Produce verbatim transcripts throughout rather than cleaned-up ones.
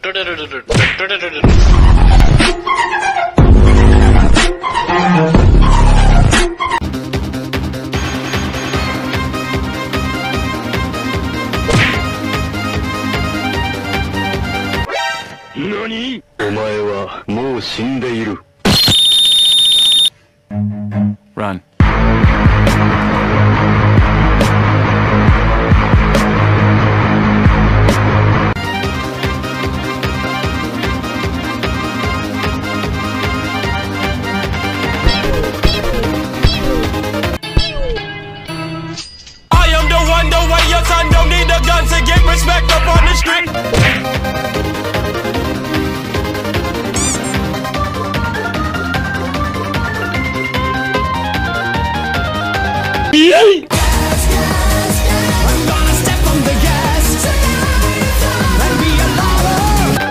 何？お前はもう死んでいる。Run. I am the one, the way your son don't need a gun to get respect up on the street. I'm gonna step on the gas and be a lover.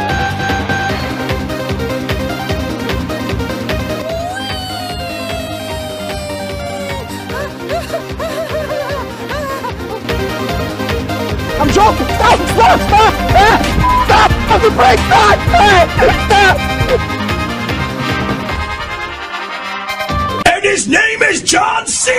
I'm joking! Stop! Stop! Stop! Ah! Stop! Stop the brake! Stop! Ah! Stop! And his name is John C.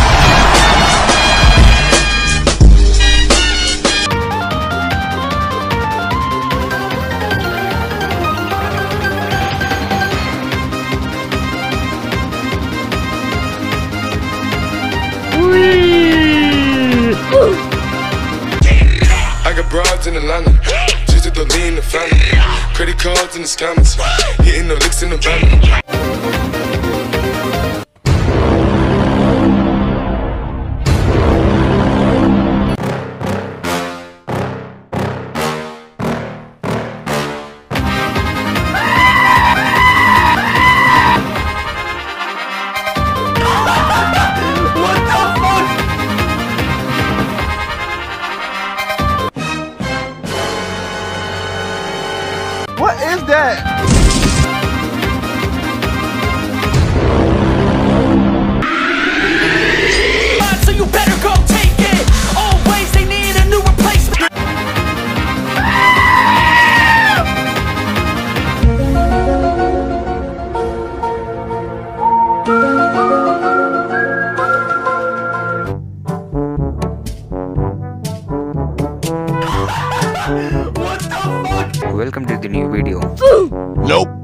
I got broads in Atlanta, just at the lean the family. Credit cards in the scammers, hitting the licks in the van. What is that? So you better go take it. Always they need a new replacement. Welcome to the new video. Nope.